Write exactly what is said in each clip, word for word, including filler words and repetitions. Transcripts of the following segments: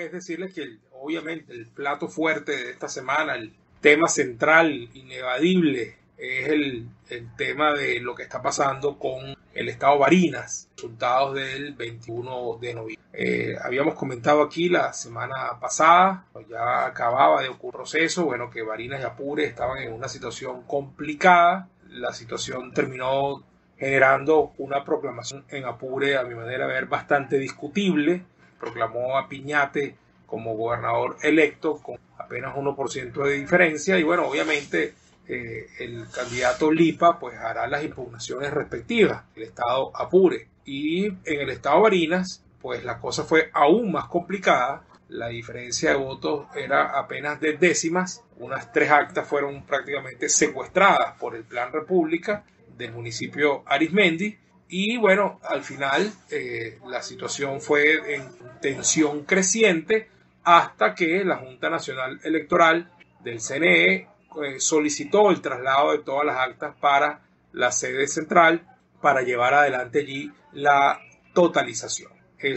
es decirles que el, obviamente el plato fuerte de esta semana, el tema central, inevadible, es el, el tema de lo que está pasando con el estado Barinas, resultados del veintiuno de noviembre. Eh, habíamos comentado aquí la semana pasada, ya acababa de ocurrir un proceso, bueno, que Barinas y Apure estaban en una situación complicada. La situación terminó generando una proclamación en Apure, a mi manera de ver, bastante discutible. Proclamó a Piñate como gobernador electo con apenas uno por ciento de diferencia y bueno, obviamente eh, el candidato Lipa pues hará las impugnaciones respectivas, el estado Apure. Y en el estado Barinas pues la cosa fue aún más complicada. La diferencia de votos era apenas de décimas. Unas tres actas fueron prácticamente secuestradas por el Plan República del municipio Arismendi. Y bueno, al final eh, la situación fue en tensión creciente hasta que la Junta Nacional Electoral del C N E eh, solicitó el traslado de todas las actas para la sede central para llevar adelante allí la totalización.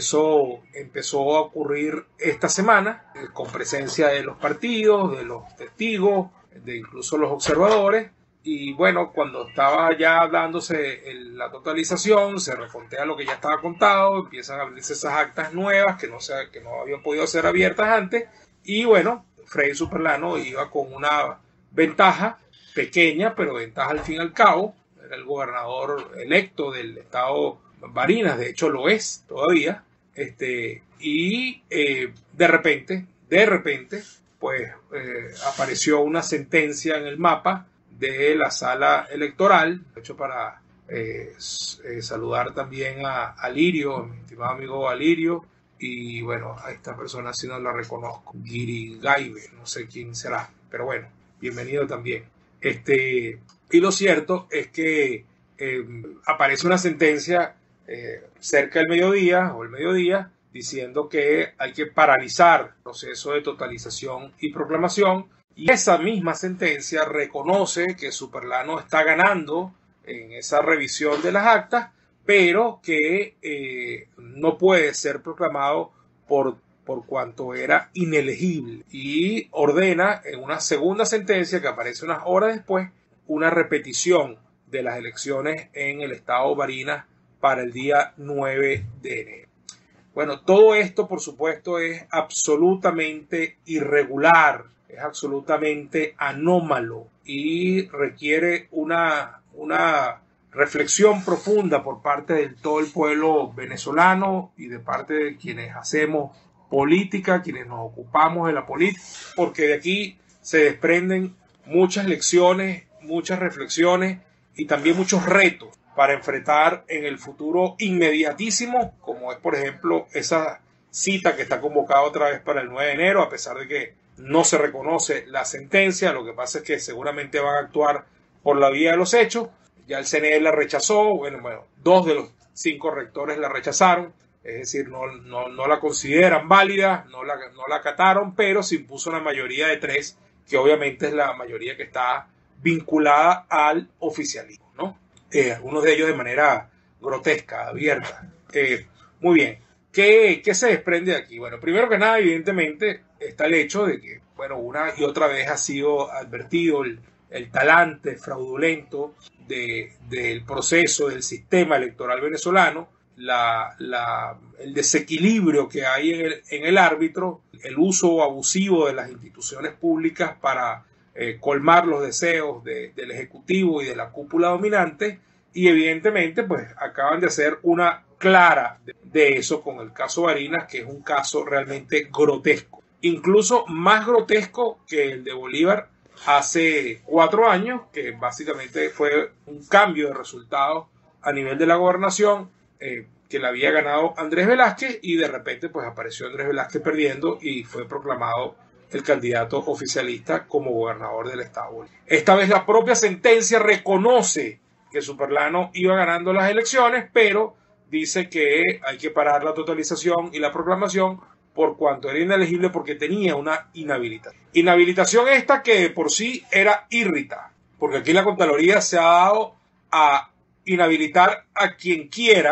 Eso empezó a ocurrir esta semana eh, con presencia de los partidos, de los testigos, de incluso los observadores. Y bueno, cuando estaba ya dándose el, la totalización, se recontea lo que ya estaba contado, empiezan a abrirse esas actas nuevas que no, se, que no habían podido ser abiertas antes. Y bueno, Freddy Superlano iba con una ventaja pequeña, pero ventaja al fin y al cabo. Era el gobernador electo del estado Barinas, de hecho lo es todavía. Este, y eh, de repente, de repente, pues eh, apareció una sentencia en el mapa de la sala electoral, de hecho para eh, eh, saludar también a Alirio, mi estimado amigo Alirio, y bueno, a esta persona si no la reconozco, Giri Gaibe, no sé quién será, pero bueno, bienvenido también. Este, y lo cierto es que eh, aparece una sentencia eh, cerca del mediodía o el mediodía diciendo que hay que paralizar el proceso de totalización y proclamación. Y esa misma sentencia reconoce que Superlano está ganando en esa revisión de las actas, pero que eh, no puede ser proclamado por, por cuanto era inelegible. Y ordena en una segunda sentencia que aparece unas horas después una repetición de las elecciones en el estado Barinas para el día nueve de enero. Bueno, todo esto, por supuesto, es absolutamente irregular, es absolutamente anómalo y requiere una, una reflexión profunda por parte de todo el pueblo venezolano y de parte de quienes hacemos política, quienes nos ocupamos de la política, porque de aquí se desprenden muchas lecciones, muchas reflexiones y también muchos retos para enfrentar en el futuro inmediatísimo, como es por ejemplo esa cita que está convocada otra vez para el nueve de enero, a pesar de que no se reconoce la sentencia. Lo que pasa es que seguramente van a actuar por la vía de los hechos. Ya el C N E la rechazó, bueno, bueno, dos de los cinco rectores la rechazaron, es decir, no, no, no la consideran válida, no la, no la acataron, pero se impuso una mayoría de tres, que obviamente es la mayoría que está vinculada al oficialismo, ¿no? Eh, algunos de ellos de manera grotesca, abierta. Eh, muy bien, ¿Qué, ¿qué se desprende de aquí? Bueno, primero que nada, evidentemente, está el hecho de que, bueno, una y otra vez ha sido advertido el, el talante fraudulento de, del proceso del sistema electoral venezolano, la, la, el desequilibrio que hay en el, en el árbitro, el uso abusivo de las instituciones públicas para eh, colmar los deseos de, del Ejecutivo y de la cúpula dominante, y evidentemente pues acaban de hacer una clara de, de eso con el caso Barinas, que es un caso realmente grotesco, incluso más grotesco que el de Bolívar hace cuatro años, que básicamente fue un cambio de resultados a nivel de la gobernación, eh, que la había ganado Andrés Velázquez y de repente pues apareció Andrés Velázquez perdiendo y fue proclamado el candidato oficialista como gobernador del estado Bolívar. Esta vez la propia sentencia reconoce que Superlano iba ganando las elecciones, pero dice que hay que parar la totalización y la proclamación por cuanto era inelegible porque tenía una inhabilitación. Inhabilitación esta que de por sí era irrita, porque aquí la Contraloría se ha dado a inhabilitar a quien quiera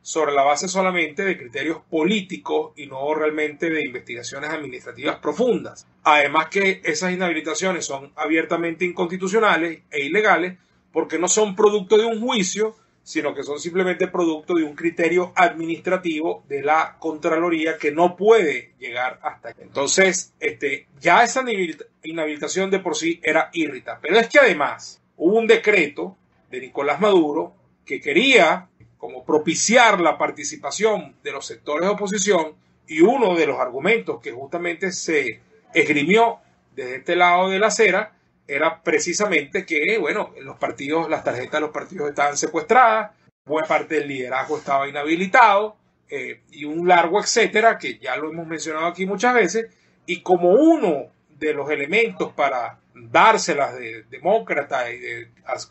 sobre la base solamente de criterios políticos y no realmente de investigaciones administrativas profundas. Además que esas inhabilitaciones son abiertamente inconstitucionales e ilegales porque no son producto de un juicio, sino que son simplemente producto de un criterio administrativo de la Contraloría que no puede llegar hasta aquí. Entonces, este, ya esa inhabilitación de por sí era irrita. Pero es que además hubo un decreto de Nicolás Maduro que quería como propiciar la participación de los sectores de oposición, y uno de los argumentos que justamente se esgrimió desde este lado de la acera era precisamente que, bueno, los partidos, las tarjetas de los partidos estaban secuestradas, buena parte del liderazgo estaba inhabilitado, eh, y un largo etcétera, que ya lo hemos mencionado aquí muchas veces, y como uno de los elementos para dárselas de demócrata y de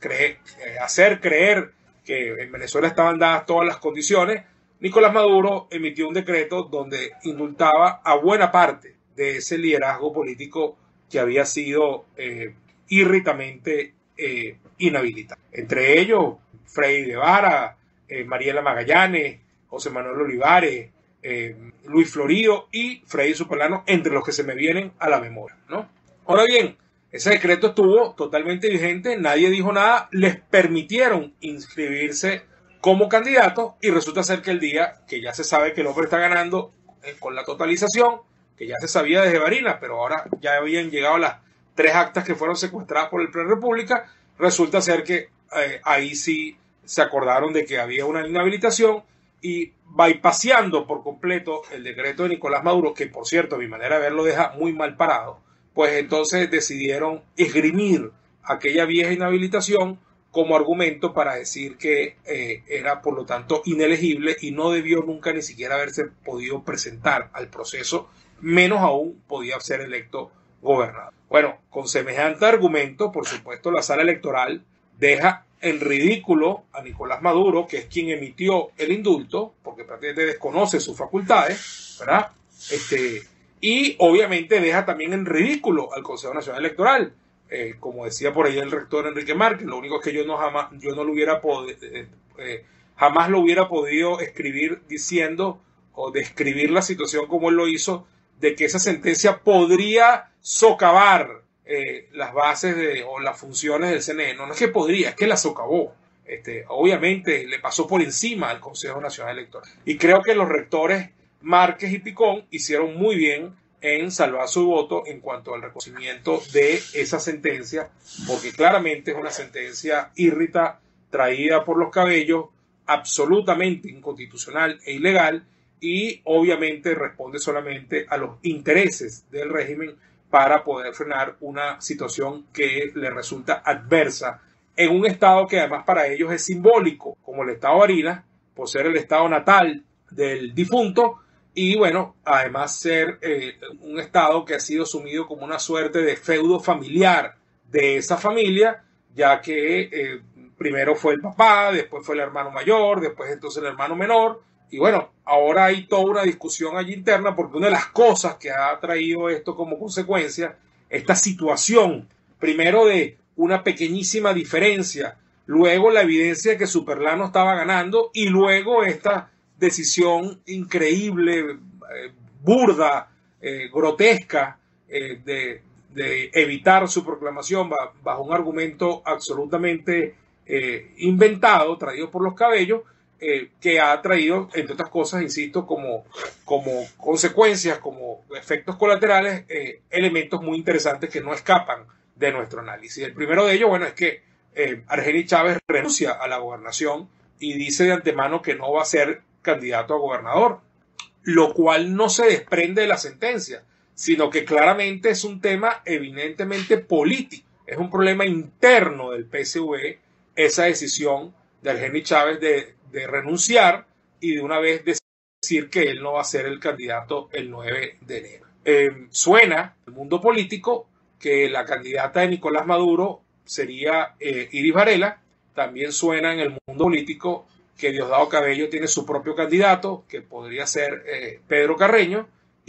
hacer creer que en Venezuela estaban dadas todas las condiciones, Nicolás Maduro emitió un decreto donde indultaba a buena parte de ese liderazgo político que había sido eh, irritamente eh, inhabilitado. Entre ellos, Freddy Guevara, eh, Mariela Magallanes, José Manuel Olivares, eh, Luis Florido y Freddy Superlano, entre los que se me vienen a la memoria, ¿no? Ahora bien, ese decreto estuvo totalmente vigente, nadie dijo nada, les permitieron inscribirse como candidatos y resulta ser que el día que ya se sabe que el hombre está ganando eh, con la totalización, que ya se sabía desde Barinas, pero ahora ya habían llegado las tres actas que fueron secuestradas por el Plan República, resulta ser que eh, ahí sí se acordaron de que había una inhabilitación y bypaseando por completo el decreto de Nicolás Maduro, que por cierto a mi manera de verlo deja muy mal parado, pues entonces decidieron esgrimir aquella vieja inhabilitación como argumento para decir que eh, era por lo tanto inelegible y no debió nunca ni siquiera haberse podido presentar al proceso, menos aún podía ser electo gobernador. Bueno, con semejante argumento, por supuesto, la sala electoral deja en ridículo a Nicolás Maduro, que es quien emitió el indulto, porque prácticamente desconoce sus facultades, ¿verdad? Este... Y obviamente deja también en ridículo al Consejo Nacional Electoral. Eh, como decía por ahí el rector Enrique Márquez, lo único es que yo no jamás, yo no lo hubiera podido, eh, eh, jamás lo hubiera podido escribir diciendo o describir la situación como él lo hizo, de que esa sentencia podría socavar eh, las bases de, o las funciones del C N E. No, no es que podría, es que la socavó. Este, obviamente le pasó por encima al Consejo Nacional Electoral. Y creo que los rectores Márquez y Picón hicieron muy bien en salvar su voto en cuanto al reconocimiento de esa sentencia, porque claramente es una sentencia írrita, traída por los cabellos, absolutamente inconstitucional e ilegal, y obviamente responde solamente a los intereses del régimen para poder frenar una situación que le resulta adversa en un estado que además para ellos es simbólico, como el estado Barinas, por ser el estado natal del difunto, y bueno, además ser eh, un estado que ha sido sumido como una suerte de feudo familiar de esa familia, ya que eh, primero fue el papá, después fue el hermano mayor, después entonces el hermano menor, y bueno, ahora hay toda una discusión allí interna, porque una de las cosas que ha traído esto como consecuencia, esta situación, primero de una pequeñísima diferencia, luego la evidencia de que Superlano estaba ganando, y luego esta decisión increíble, eh, burda, eh, grotesca, eh, de, de evitar su proclamación bajo un argumento absolutamente eh, inventado, traído por los cabellos, eh, que ha traído, entre otras cosas, insisto, como, como consecuencias, como efectos colaterales, eh, elementos muy interesantes que no escapan de nuestro análisis. El primero de ellos, bueno, es que eh, Argenis Chávez renuncia a la gobernación y dice de antemano que no va a ser candidato a gobernador, lo cual no se desprende de la sentencia, sino que claramente es un tema evidentemente político, es un problema interno del P S V, esa decisión de Argenis Chávez de, de renunciar y de una vez decir que él no va a ser el candidato el nueve de enero. Eh, suena en el mundo político que la candidata de Nicolás Maduro sería eh, Iris Varela, también suena en el mundo político que Diosdado Cabello tiene su propio candidato, que podría ser eh, Pedro Carreño,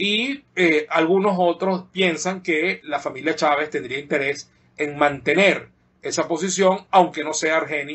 y eh, algunos otros piensan que la familia Chávez tendría interés en mantener esa posición, aunque no sea Argenis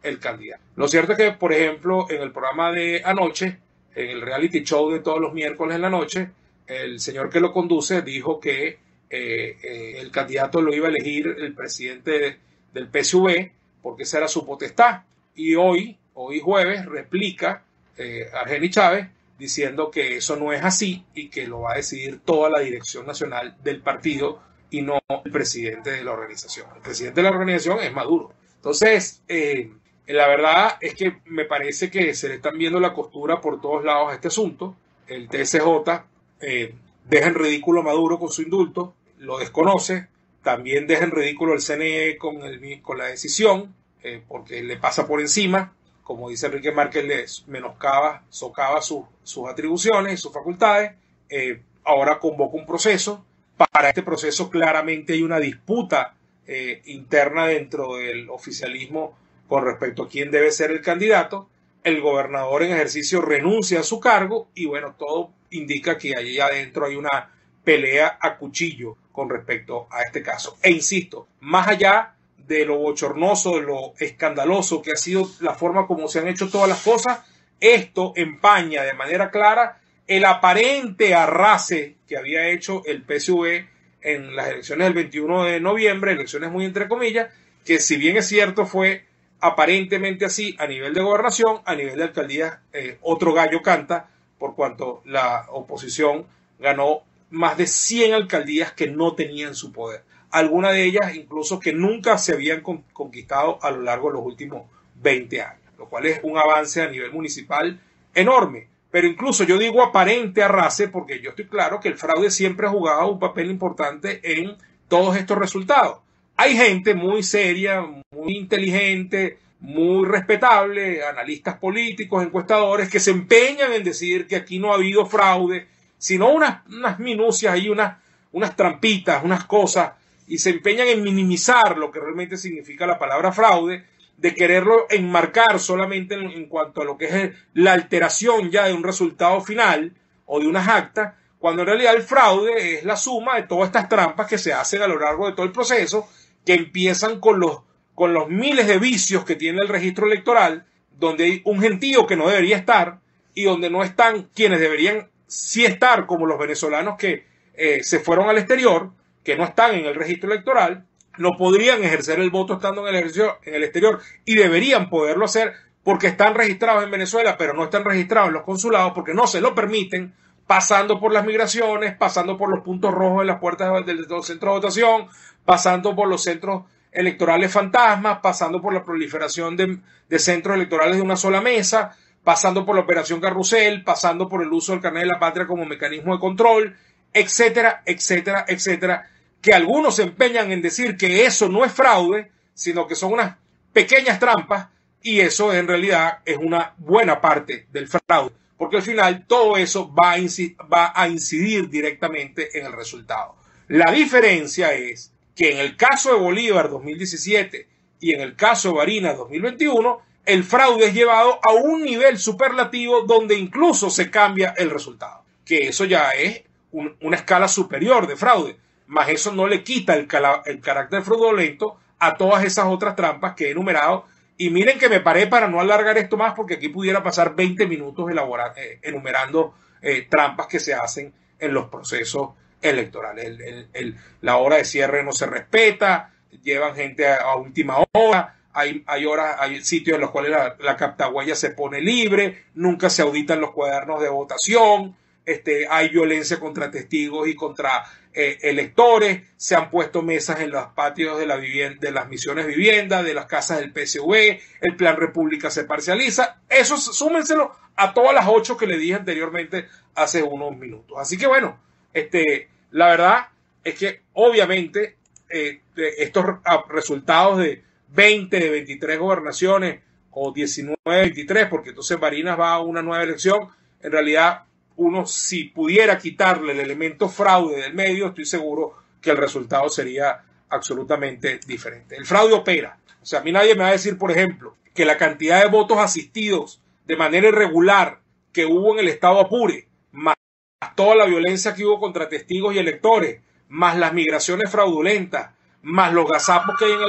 el candidato. Lo cierto es que, por ejemplo, en el programa de anoche, en el reality show de todos los miércoles en la noche, el señor que lo conduce dijo que eh, eh, el candidato lo iba a elegir el presidente del P S U V porque esa era su potestad. Y hoy, hoy jueves, replica eh, Argenis Chávez diciendo que eso no es así y que lo va a decidir toda la dirección nacional del partido y no el presidente de la organización. El presidente de la organización es Maduro. Entonces, eh, la verdad es que me parece que se le están viendo la costura por todos lados a este asunto. El T S J eh, deja en ridículo a Maduro con su indulto, lo desconoce. También deja en ridículo el C N E con, el, con la decisión, eh, porque le pasa por encima. Como dice Enrique Márquez, le menoscaba, socava su, sus atribuciones y sus facultades. Eh, ahora convoca un proceso. Para este proceso claramente hay una disputa eh, interna dentro del oficialismo con respecto a quién debe ser el candidato. El gobernador en ejercicio renuncia a su cargo y bueno, todo indica que allí adentro hay una pelea a cuchillo con respecto a este caso. E insisto, más allá de lo bochornoso, de lo escandaloso que ha sido la forma como se han hecho todas las cosas, esto empaña de manera clara el aparente arrase que había hecho el P S U V en las elecciones del veintiuno de noviembre, elecciones muy entre comillas, que si bien es cierto fue aparentemente así a nivel de gobernación, a nivel de alcaldía eh, otro gallo canta, por cuanto la oposición ganó más de cien alcaldías que no tenían su poder. Algunas de ellas incluso que nunca se habían con, conquistado a lo largo de los últimos veinte años, lo cual es un avance a nivel municipal enorme. Pero incluso yo digo aparente arrase porque yo estoy claro que el fraude siempre ha jugado un papel importante en todos estos resultados. Hay gente muy seria, muy inteligente, muy respetable, analistas políticos, encuestadores, que se empeñan en decir que aquí no ha habido fraude, sino unas, unas minucias y unas, unas trampitas, unas cosas, y se empeñan en minimizar lo que realmente significa la palabra fraude, de quererlo enmarcar solamente en, en cuanto a lo que es la alteración ya de un resultado final o de unas actas, cuando en realidad el fraude es la suma de todas estas trampas que se hacen a lo largo de todo el proceso, que empiezan con los, con los miles de vicios que tiene el registro electoral, donde hay un gentío que no debería estar y donde no están quienes deberían sí estar, como los venezolanos que eh, se fueron al exterior, que no están en el registro electoral, no podrían ejercer el voto estando en el, ejercicio, en el exterior y deberían poderlo hacer porque están registrados en Venezuela, pero no están registrados en los consulados porque no se lo permiten, pasando por las migraciones, pasando por los puntos rojos en las puertas de los centros de votación, pasando por los centros electorales fantasmas, pasando por la proliferación de, de centros electorales de una sola mesa, pasando por la operación Carrusel, pasando por el uso del carnet de la patria como mecanismo de control, etcétera, etcétera, etcétera, que algunos se empeñan en decir que eso no es fraude, sino que son unas pequeñas trampas, y eso en realidad es una buena parte del fraude, porque al final todo eso va a incidir, va a incidir directamente en el resultado. La diferencia es que en el caso de Bolívar dos mil diecisiete y en el caso de Barinas dos mil veintiuno, el fraude es llevado a un nivel superlativo donde incluso se cambia el resultado, que eso ya es un, una escala superior de fraude, más eso no le quita el, el carácter fraudulento a todas esas otras trampas que he enumerado. Y miren que me paré para no alargar esto más porque aquí pudiera pasar veinte minutos elaborar, eh, enumerando eh, trampas que se hacen en los procesos electorales. El, el, el, la hora de cierre no se respeta, llevan gente a, a última hora, hay, hay, horas, hay sitios en los cuales la, la captahuella se pone libre, nunca se auditan los cuadernos de votación, este, hay violencia contra testigos y contra eh, electores, se han puesto mesas en los patios de, la vivienda, de las misiones vivienda, de las casas del P S U V, el Plan República se parcializa, eso súmenselo a todas las ocho que le dije anteriormente hace unos minutos. Así que bueno, este, la verdad es que obviamente eh, estos resultados de veinte de veintitrés gobernaciones o diecinueve de veintitrés, porque entonces Barinas va a una nueva elección, en realidad uno si pudiera quitarle el elemento fraude del medio, estoy seguro que el resultado sería absolutamente diferente. El fraude opera. O sea, a mí nadie me va a decir, por ejemplo, que la cantidad de votos asistidos de manera irregular que hubo en el estado Apure, más toda la violencia que hubo contra testigos y electores, más las migraciones fraudulentas, más los gazapos que hay en el R E P,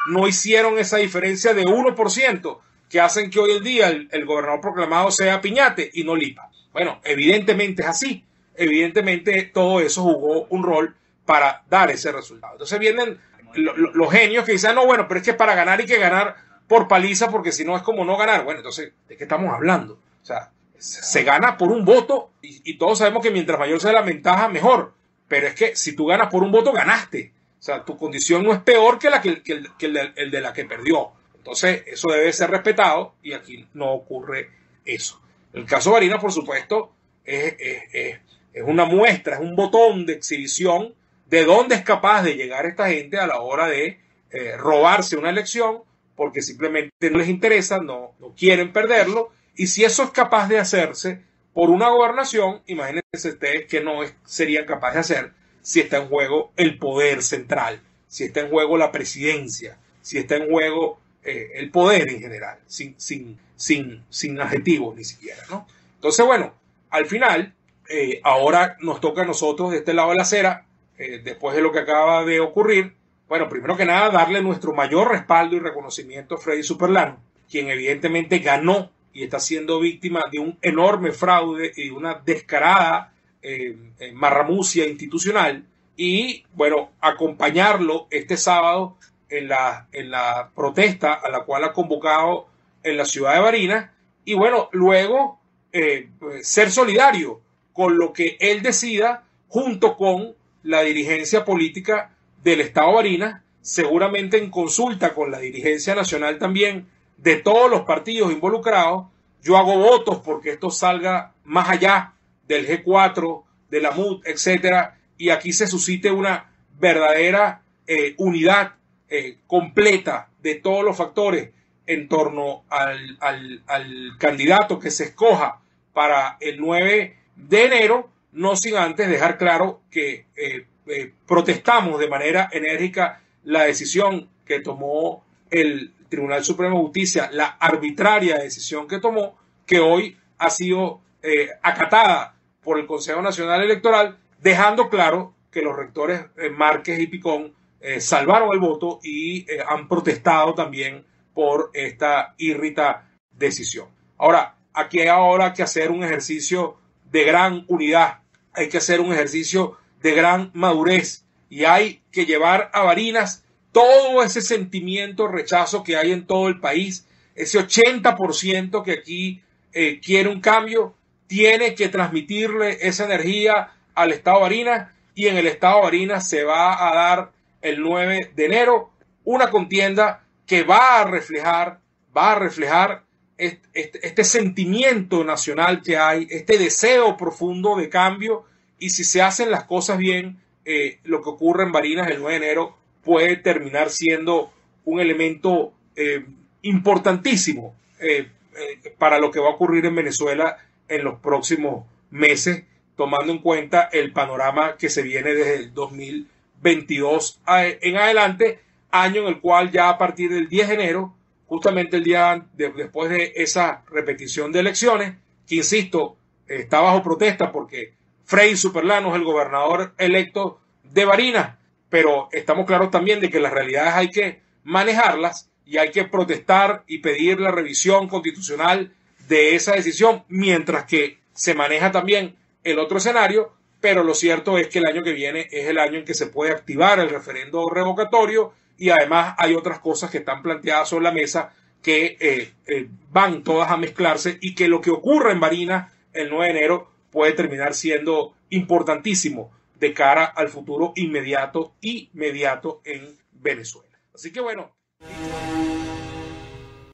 no hicieron esa diferencia de uno por ciento que hacen que hoy en día el, el gobernador proclamado sea Piñate y no Lipa. Bueno, evidentemente es así. Evidentemente todo eso jugó un rol para dar ese resultado. Entonces vienen lo, lo, los genios que dicen, no, bueno, pero es que para ganar hay que ganar por paliza, porque si no es como no ganar. Bueno, entonces, ¿de qué estamos hablando? O sea, se, se gana por un voto y, y todos sabemos que mientras mayor sea la ventaja, mejor. Pero es que si tú ganas por un voto, ganaste. O sea, tu condición no es peor que, la que, que, el, que el, de, el de la que perdió. Entonces, eso debe ser respetado y aquí no ocurre eso. El caso Barinas, por supuesto, es, es, es, es una muestra, es un botón de exhibición de dónde es capaz de llegar esta gente a la hora de eh, robarse una elección, porque simplemente no les interesa, no, no quieren perderlo. Y si eso es capaz de hacerse por una gobernación, imagínense ustedes que no es, serían capaces de hacer si está en juego el poder central, si está en juego la presidencia, si está en juego eh, el poder en general, sin, sin, sin, sin adjetivos ni siquiera, ¿no? Entonces, bueno, al final, eh, ahora nos toca a nosotros de este lado de la acera, eh, después de lo que acaba de ocurrir, bueno, primero que nada, darle nuestro mayor respaldo y reconocimiento a Freddy Superlano, quien evidentemente ganó y está siendo víctima de un enorme fraude y de una descarada eh, eh, marramucia institucional. Y, bueno, acompañarlo este sábado en la, en la protesta a la cual ha convocado en la ciudad de Barinas. Y, bueno, luego eh, ser solidario con lo que él decida junto con la dirigencia política del Estado Barinas, seguramente en consulta con la dirigencia nacional también de todos los partidos involucrados. Yo hago votos porque esto salga más allá del G cuatro, de la M U D, etcétera, y aquí se suscite una verdadera eh, unidad eh, completa de todos los factores en torno al, al, al candidato que se escoja para el nueve de enero, no sin antes dejar claro que eh, eh, protestamos de manera enérgica la decisión que tomó el Tribunal Supremo de Justicia, la arbitraria decisión que tomó, que hoy ha sido eh, acatada por el Consejo Nacional Electoral, dejando claro que los rectores eh, Márquez y Picón eh, salvaron el voto y eh, han protestado también por esta irrita decisión. Ahora, aquí hay ahora que hacer un ejercicio de gran unidad, hay que hacer un ejercicio de gran madurez y hay que llevar a Barinas todo ese sentimiento de rechazo que hay en todo el país, ese ochenta por ciento que aquí eh, quiere un cambio, tiene que transmitirle esa energía al Estado Barinas, y en el Estado Barinas se va a dar el nueve de enero una contienda que va a reflejar, va a reflejar este, este, este sentimiento nacional que hay, este deseo profundo de cambio, y si se hacen las cosas bien, eh, lo que ocurre en Barinas el nueve de enero puede terminar siendo un elemento eh, importantísimo eh, eh, para lo que va a ocurrir en Venezuela en los próximos meses, tomando en cuenta el panorama que se viene desde el dos mil veintidós en adelante, año en el cual ya a partir del diez de enero, justamente el día de, después de esa repetición de elecciones, que insisto, está bajo protesta porque Freddy Superlano es el gobernador electo de Barinas, pero estamos claros también de que las realidades hay que manejarlas y hay que protestar y pedir la revisión constitucional de esa decisión, mientras que se maneja también el otro escenario. Pero lo cierto es que el año que viene es el año en que se puede activar el referendo revocatorio, y además hay otras cosas que están planteadas sobre la mesa que eh, eh, van todas a mezclarse, y que lo que ocurra en Barinas el nueve de enero puede terminar siendo importantísimo de cara al futuro inmediato y mediato en Venezuela. Así que bueno.